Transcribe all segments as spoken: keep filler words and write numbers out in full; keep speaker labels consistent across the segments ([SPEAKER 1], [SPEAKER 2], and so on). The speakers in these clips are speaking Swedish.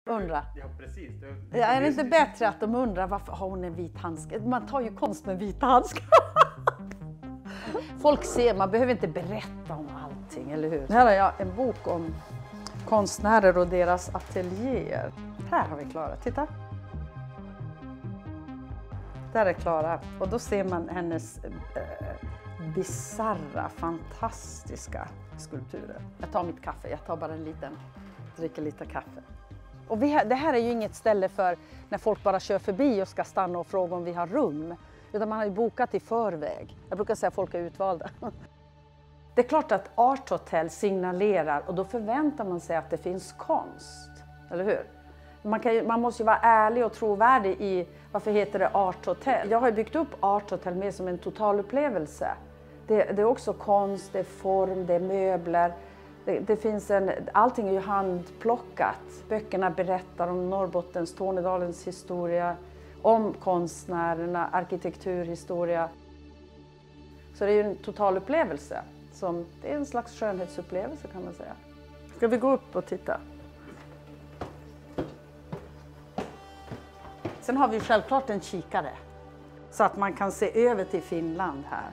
[SPEAKER 1] Undra.
[SPEAKER 2] Ja, precis. Det,
[SPEAKER 1] ja, är det inte bättre att de undrar varför har hon en vit handske? Man tar ju konst med vita handskar. Folk ser, man behöver inte berätta om allting, eller hur? Här har jag en bok om konstnärer och deras ateljéer. Här har vi Klara, titta. Där är Klara, och då ser man hennes eh, bizarra, fantastiska skulpturer. Jag tar mitt kaffe, jag tar bara en liten, dricker lite kaffe. Och vi har, det här är ju inget ställe för när folk bara kör förbi och ska stanna och fråga om vi har rum. Utan man har ju bokat i förväg. Jag brukar säga att folk är utvalda. Det är klart att Arthotel signalerar, och då förväntar man sig att det finns konst. Eller hur? Man, kan ju, man måste ju vara ärlig och trovärdig i varför heter det Arthotel. Jag har byggt upp Arthotel mer som en totalupplevelse. Det, det är också konst, det är form, det är möbler. Det, det finns en, allting är ju handplockat. Böckerna berättar om Norrbottens, Tornedalens historia, om konstnärerna, arkitekturhistoria. Så det är ju en totalupplevelse. Som, det är en slags skönhetsupplevelse kan man säga. Ska vi gå upp och titta? Sen har vi självklart en kikare. Så att man kan se över till Finland här.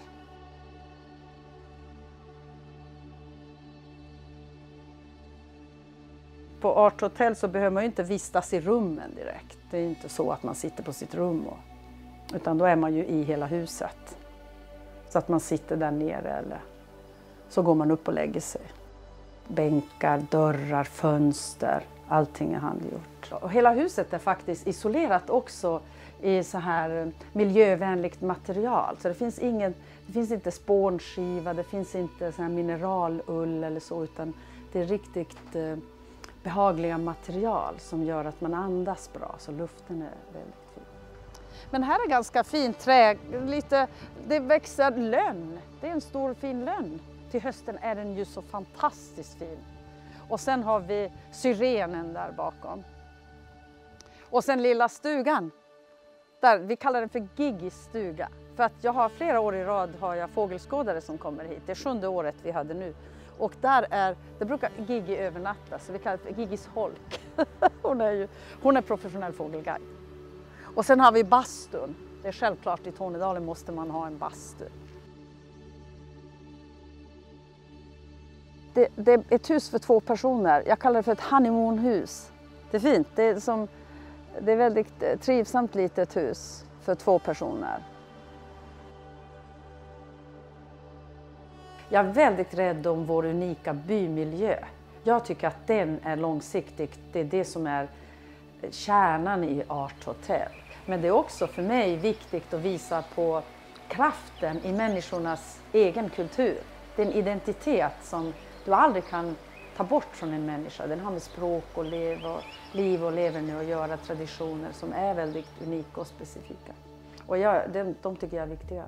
[SPEAKER 1] På Arthotel så behöver man ju inte vistas i rummen direkt. Det är inte så att man sitter på sitt rum. Och, utan då är man ju i hela huset. Så att man sitter där nere eller så går man upp och lägger sig. Bänkar, dörrar, fönster, allting är handgjort. Och hela huset är faktiskt isolerat också i så här miljövänligt material. Så det finns, ingen, det finns inte spånskiva, det finns inte så här mineralull eller så, utan det är riktigt eh, behagliga material som gör att man andas bra, så luften är väldigt fin. Men här är ganska fint trä, lite, det växer lönn, det är en stor fin lönn. Till hösten är den ju så fantastiskt fin. Och sen har vi syrenen där bakom. Och sen lilla stugan. Där, vi kallar den för Giggis stuga. För att jag har flera år i rad har jag fågelskådare som kommer hit. Det är sjunde året vi hade nu. Och där är, det brukar Giggi övernatta, så vi kallar det för Giggis holk. hon, är ju, hon är professionell fågelguide. Och sen har vi bastun. Det är självklart, i Tornedalen måste man ha en bastu. Det, det är ett hus för två personer. Jag kallar det för ett honeymoonhus. Det är fint. Det är, som, det är väldigt trivsamt litet hus för två personer. Jag är väldigt rädd om vår unika bymiljö. Jag tycker att den är långsiktig. Det är det som är kärnan i Arthotel. Men det är också för mig viktigt att visa på kraften i människornas egen kultur. Det är en identitet som du aldrig kan ta bort från en människa. Den har med språk och liv och, liv och leverne att göra, traditioner som är väldigt unika och specifika. Och jag, de, de tycker jag är viktiga.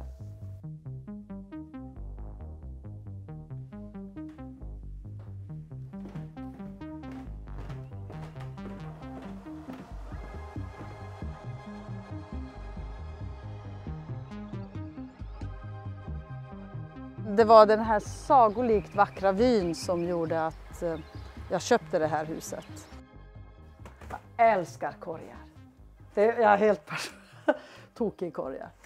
[SPEAKER 1] Det var den här sagolikt vackra vyn som gjorde att jag köpte det här huset. Jag älskar korgar. Det är, jag är helt tokig i korgar.